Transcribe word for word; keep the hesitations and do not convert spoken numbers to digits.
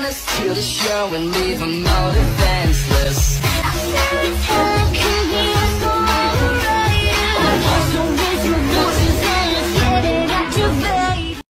wanna steal the show and leave them all defenseless.